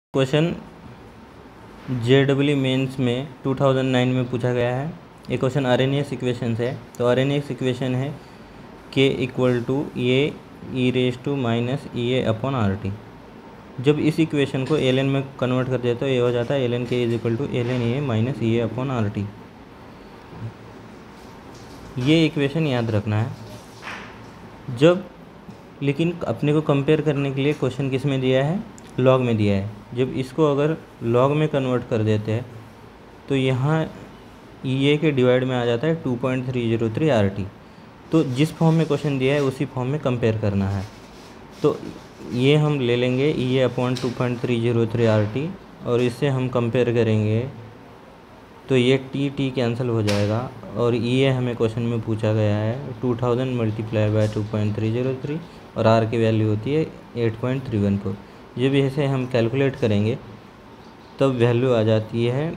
Question JEE mains में 2009 में पूछा गया है। ये क्वेश्चन अरेनियस इक्वेशन है। तो अरेनियस इक्वेशन है K equal to A E raise to minus E A upon R T. जब इस इक्वेशन को एल एन में कन्वर्ट कर दिया तो ये हो जाता है L N K is equal to L N A minus E A upon R T. ये इक्वेशन याद रखना है। जब लेकिन अपने को कंपेयर करने के लिए क्वेश्चन किस में दिया है, लॉग में दिया है। जब इसको अगर लॉग में कन्वर्ट कर देते हैं तो यहाँ ई ए के डिवाइड में आ जाता है 2.303 आर टी। तो जिस फॉर्म में क्वेश्चन दिया है उसी फॉर्म में कंपेयर करना है। तो ये हम ले लेंगे E A upon 2.303 R T और इससे हम कंपेयर करेंगे तो ये टी टी कैंसिल हो जाएगा और ई ए हमें क्वेश्चन में पूछा गया है 2000 मल्टीप्लाई बाय 2.303 और आर की वैल्यू होती है 8.314। जब इसे हम कैलकुलेट करेंगे तब वैल्यू आ जाती है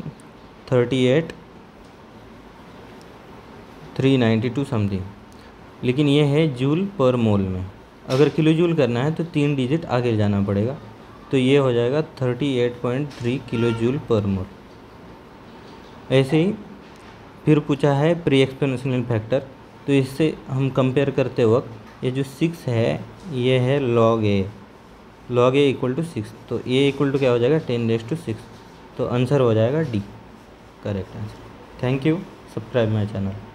38,392 समथिंग, लेकिन ये है जूल पर मोल में। अगर किलो जूल करना है तो 3 डिजिट आगे जाना पड़ेगा, तो ये हो जाएगा 38.3 किलो जूल पर मोल। ऐसे ही फिर पूछा है प्री एक्सपोनेंशियल फैक्टर। तो इससे हम कंपेयर करते वक्त ये जो 6 है ये है लॉग ए इक्वल टू 6। तो ए इक्वल टू क्या हो जाएगा 10⁻⁶। तो आंसर हो जाएगा D, correct answer. Thank you, subscribe my channel.